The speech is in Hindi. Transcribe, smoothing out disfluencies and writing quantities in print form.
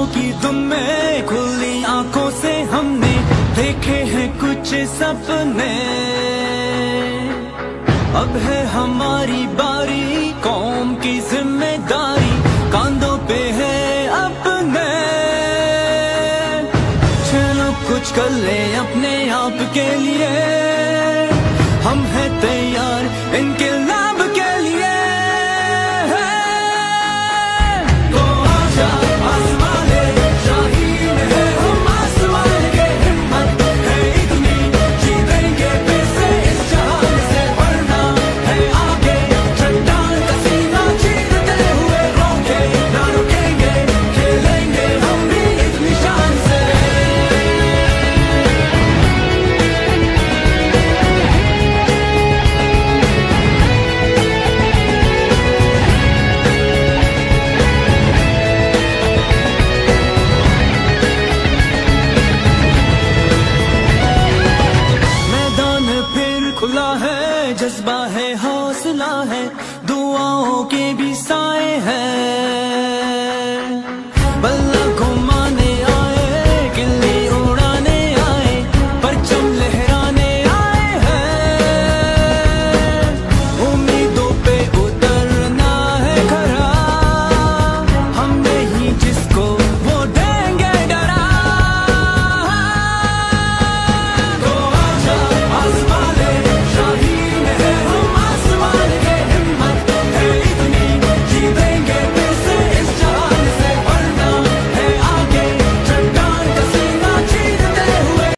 ख्वाहिशों की दुम में खुली आंखों से हमने देखे हैं कुछ सपने। अब है हमारी बारी, कौम की जिम्मेदारी कांधों पे है अपने। चलो कुछ कर ले अपने आप के लिए, हम हैं तैयार इनके